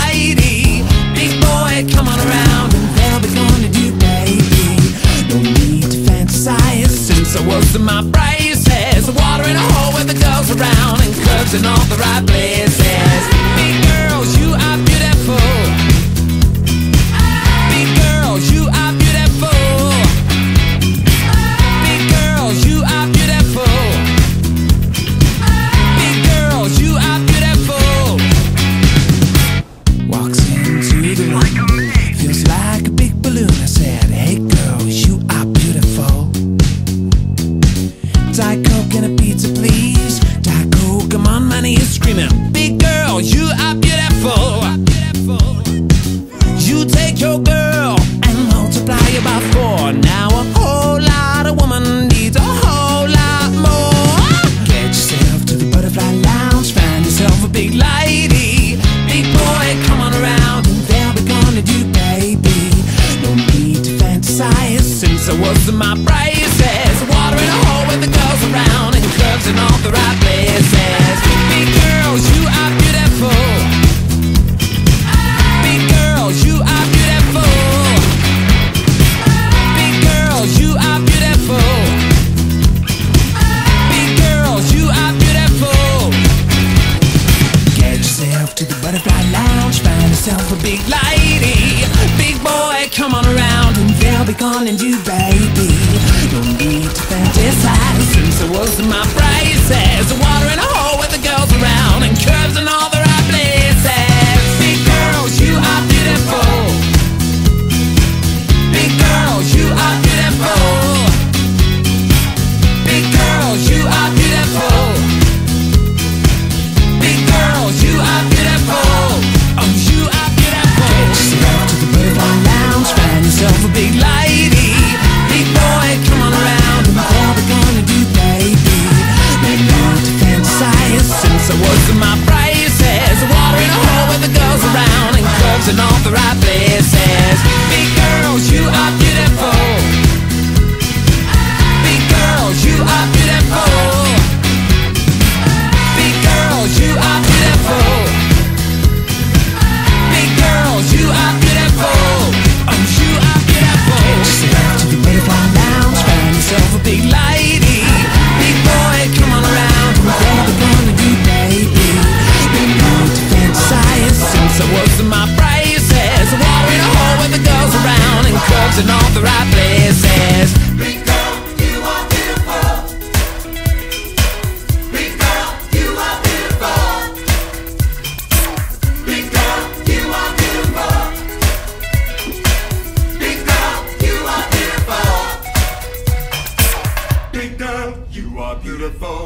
lady. Big boy, come on around and they'll be gonna do, baby. No need to fantasize since I was in my braces. Water in a hole with the girls around and curves in all the right places. Big girls, you are beautiful. Big girls, you are beautiful. Big girls, you are beautiful. Big girls, you are beautiful. Walks into the room, feels like a big balloon. I said, hey girls, you are beautiful. Diet Coke and a pizza, please. Diet Coke, I'm on my knees screaming, big girl, you are beautiful. You take your girl and multiply it by 4. Now a whole lot of woman needs a whole lot more. Get yourself to the butterfly lounge, find yourself a big lady. Big boy, come on around and they'll be gonna do, baby. No need to fantasize since I was in my braces. Water in a hole with the girls around and curves in all the right places. Big girls, you are beautiful. Big girls, you are beautiful. Big girls, you are beautiful. Big girls, you are beautiful. Get yourself to the butterfly lounge, find yourself a big lady. Big boy, come on around and they'll be calling you, baby. No need to fantasize since I was in my braces. Water in a hole with the girls around and curves in all the right places. Big girls, you are beautiful. Big girls, you are beautiful. Big girls, you are beautiful. Big girls, you are beautiful. Oh, you are beautiful. Get yourself to the butterfly lounge, find yourself a big lady. Big boy, come on around and they'll be gonna do, baby. No need to fantasize since I was in my braces. Water in a hole with the girls around and curves in all the right places. Big girls, you are beautiful. Big girls, you are beautiful. Big girls, you are beautiful. Big girls, you are beautiful. Oh, you are beautiful. Get yourself to the butterfly lounge, find yourself a big lady. Big boy, come on around and they'll be gonna do, baby. No need to fantasize since I was in my braces. Water in a hole with the girls around and curves in all the right places. Big girl, you are beautiful. Big girl, you are beautiful. Big girl, you are beautiful. Big girl, you are beautiful. Big girl, you are beautiful.